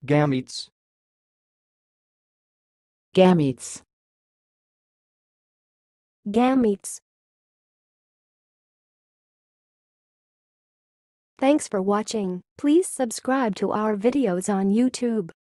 gametes, gametes, gametes. Thanks for watching. Please subscribe to our videos on YouTube.